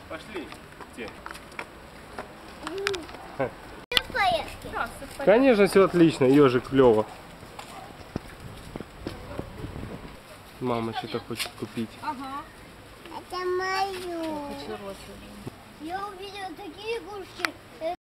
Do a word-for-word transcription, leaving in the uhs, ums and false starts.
Пошли. Где? Конечно, все отлично, ежик клево. Мама что-то хочет купить. Ага. Это мое. Хочу розовый. Я увидела такие игрушки.